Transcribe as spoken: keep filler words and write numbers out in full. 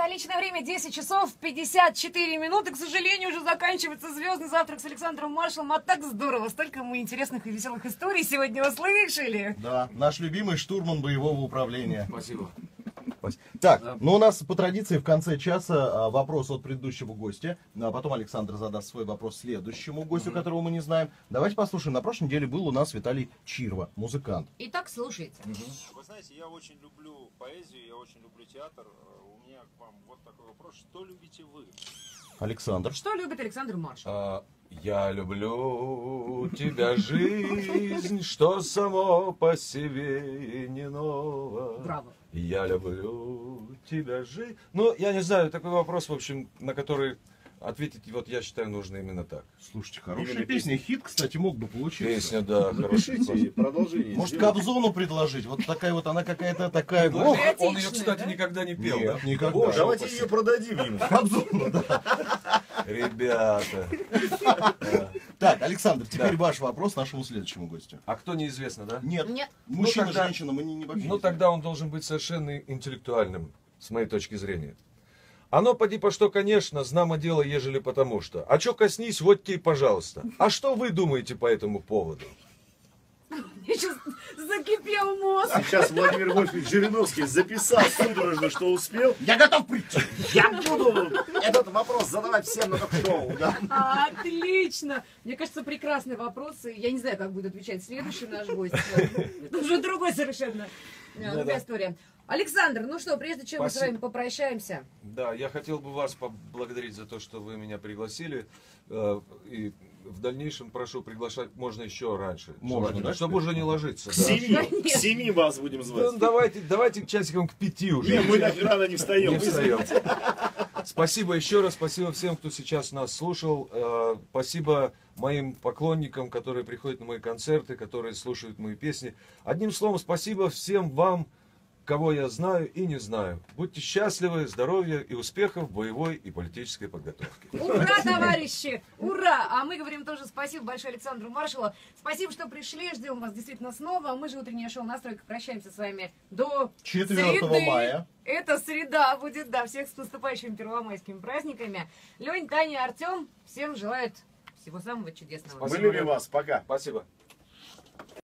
Столичное время десять часов пятьдесят четыре минуты. К сожалению, уже заканчивается звездный завтрак с Александром Маршалом. А так здорово. Столько мы интересных и веселых историй сегодня услышали. Да, наш любимый штурман боевого управления. Спасибо. Так, ну у нас по традиции в конце часа вопрос от предыдущего гостя, а потом Александр задаст свой вопрос следующему гостю, mm-hmm. которого мы не знаем. Давайте послушаем. На прошлой неделе был у нас Виталий Чирва, музыкант. Итак, слушайте. Mm-hmm. Вы знаете, я очень люблю поэзию, я очень люблю театр. У меня к вам вот такой вопрос. Что любите вы? Александр. Что любит Александр Маршал? А, я люблю тебя, жизнь, что само по себе не ново. Браво. Я люблю тебя, жизнь. Ну, я не знаю, такой вопрос, в общем, на который ответить, вот я считаю, нужно именно так. Слушайте, хорошая песня. Хит, кстати, мог бы получиться. Песня, да, хорошая. Продолжение. Может, Кобзону предложить? Вот такая вот, она какая-то такая... Ох, он ее, кстати, да? никогда не пел, Нет, да? никогда. О, давайте ее продадим ему. Кобзону, да. Ребята. Так, Александр, теперь ваш вопрос нашему следующему гостю. А кто неизвестно, да? Нет, Нет. мужчина, Ну, тогда- женщина, мы не, не вообще Ну, не знаем. тогда он должен быть совершенно интеллектуальным, с моей точки зрения. Оно поди по что, конечно, знамо дело, ежели потому что. А чё коснись, вот тебе, пожалуйста. А что вы думаете по этому поводу? Мне сейчас закипел мозг. Сейчас Владимир Вольфович Жириновский записал судорожно, что успел. Я готов прийти. Я буду этот вопрос задавать всем на ток-шоу, да? Отлично. Мне кажется, прекрасные вопросы. Я не знаю, как будет отвечать следующий наш гость. Это уже другой совершенно э, другая история. Александр, ну что, прежде чем мы с Спасибо. вами попрощаемся. Да, я хотел бы вас поблагодарить за то, что вы меня пригласили. э, И в дальнейшем прошу приглашать, можно еще раньше. Можно, желательно, да, чтобы уже не ложиться. К да. семи, к семи вас будем Ну, звать. давайте, давайте часиком к пяти уже. Не, мы так рано не встаем. Не встаем. Спасибо еще раз, спасибо всем, кто сейчас нас слушал. Э, Спасибо моим поклонникам, которые приходят на мои концерты, которые слушают мои песни. Одним словом, спасибо всем вам, кого я знаю и не знаю. Будьте счастливы, здоровья и успехов в боевой и политической подготовке. Ура, товарищи! Ура! А мы говорим тоже спасибо большое Александру Маршалу. Спасибо, что пришли. Ждем вас действительно снова. Мы же утреннее шоу «Настройка». Прощаемся с вами до четвёртого среды. мая. Это среда будет, да. Всех с наступающими первомайскими праздниками. Лень, Таня, Артем всем желают всего самого чудесного. Мы любим вас. Пока. Спасибо.